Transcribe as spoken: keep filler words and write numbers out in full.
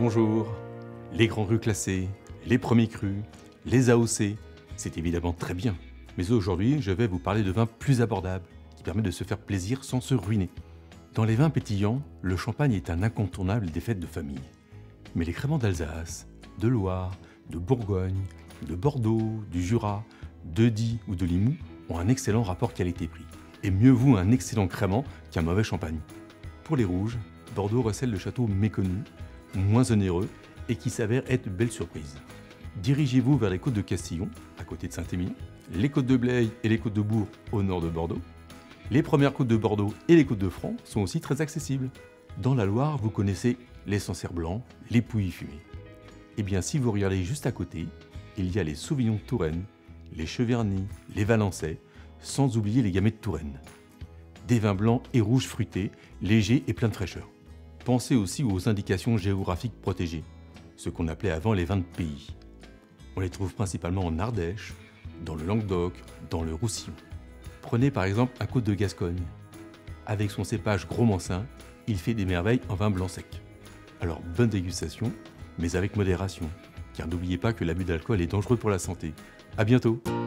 bonjour. Les grands crus classés, les premiers crus, les A O C, c'est évidemment très bien. Mais aujourd'hui, je vais vous parler de vins plus abordables, qui permettent de se faire plaisir sans se ruiner. Dans les vins pétillants, le champagne est un incontournable des fêtes de famille. Mais les créments d'Alsace, de Loire, de Bourgogne, de Bordeaux, du Jura, de Die ou de Limoux ont un excellent rapport qualité-prix. Et mieux vaut un excellent crément qu'un mauvais champagne. Pour les rouges, Bordeaux recèle le château méconnu, moins onéreux et qui s'avère être une belle surprise. Dirigez-vous vers les côtes de Castillon, à côté de Saint-Émilion, les côtes de Blaye et les côtes de Bourg au nord de Bordeaux. Les premières côtes de Bordeaux et les côtes de Franc sont aussi très accessibles. Dans la Loire, vous connaissez les Sancerres blancs, les Pouilly fumés. Et bien si vous regardez juste à côté, il y a les Sauvignons de Touraine, les Cheverny, les Valençay, sans oublier les Gamay de Touraine. Des vins blancs et rouges fruités, légers et pleins de fraîcheur. Pensez aussi aux indications géographiques protégées, ce qu'on appelait avant les vins de pays. On les trouve principalement en Ardèche, dans le Languedoc, dans le Roussillon. Prenez par exemple un Côte de Gascogne. Avec son cépage Gros Mansin, il fait des merveilles en vin blanc sec. Alors bonne dégustation, mais avec modération, car n'oubliez pas que l'abus d'alcool est dangereux pour la santé. À bientôt!